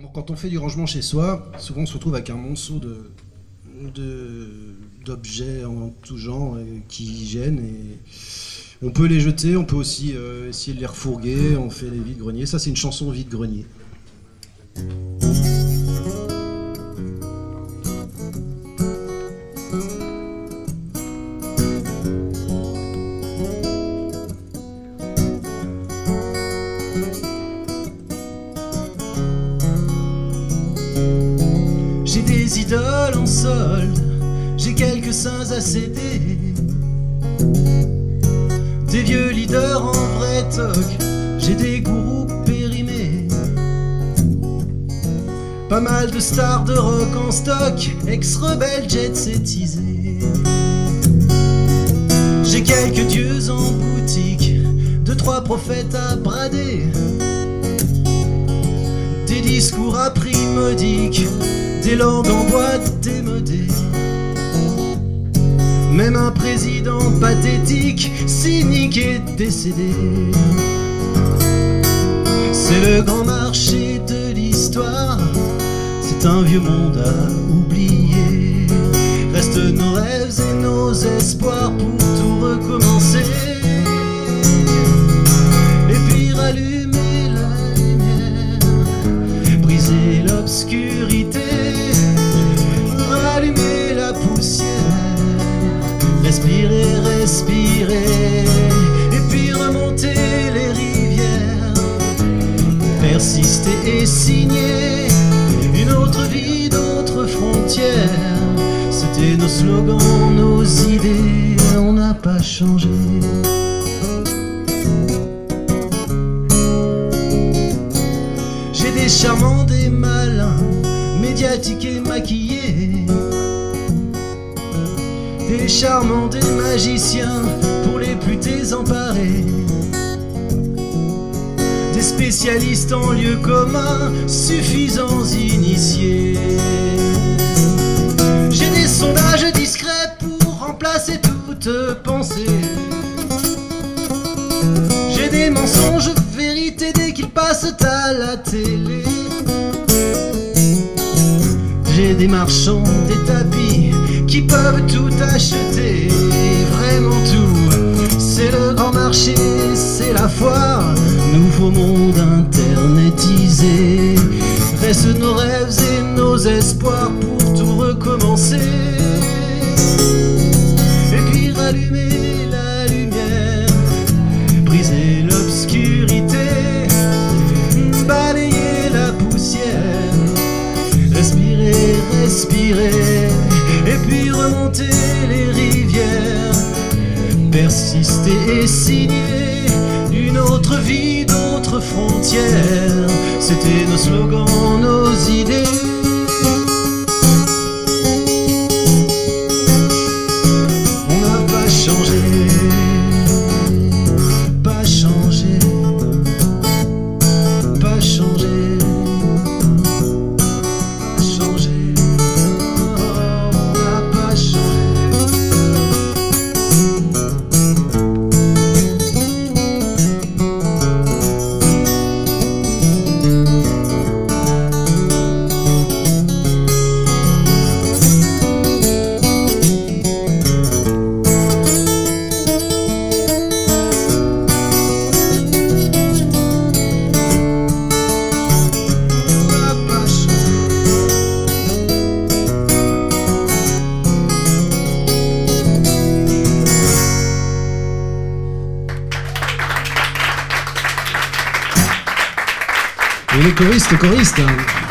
Quand on fait du rangement chez soi, souvent on se retrouve avec un monceau d'objets en tout genre qui gênent. Et on peut les jeter, on peut aussi essayer de les refourguer, on fait les vides-greniers. Ça, c'est une chanson vide-grenier. J'ai des idoles en solde, j'ai quelques seins à céder, des vieux leaders en vrai toc, j'ai des gourous périmés, pas mal de stars de rock en stock, ex-rebelles jet-settisés. J'ai quelques dieux en boutique, 2-3 prophètes à brader, des discours à prix modique, des langues en boîte démodées, même un président pathétique, cynique et décédé. C'est le grand marché de l'histoire, c'est un vieux monde à oublier. Restent nos rêves et nos espoirs pour tout recommencer. Et puis rallumer la lumière, briser l'obscurité, rallumer la poussière, respirer, respirer, et puis remonter les rivières, persister et signer une autre vie, d'autres frontières. C'était nos slogans, nos idées, on n'a pas changé. J'ai des charmants, des malins, médiatiques et maquillés, des charmants, des magiciens pour les plus désemparés, des spécialistes en lieux communs, suffisants initiés. J'ai des sondages discrets pour remplacer toute pensée, j'ai des mensonges vérités dès qu'ils passent à la télé, j'ai des marchands, des tapis qui peuvent tout acheter, vraiment tout. C'est le grand marché, c'est la foire, nouveau monde internetisé. Restent nos rêves et nos espoirs pour tout recommencer. Et puis rallumer la lumière, briser l'obscurité, balayer la poussière, respirer, respirer, et puis remonter les rivières, persister et signer une autre vie, d'autres frontières. C'était nos slogans, nos idées. On n'a pas changé, pas changé, pas changé. Et les choristes.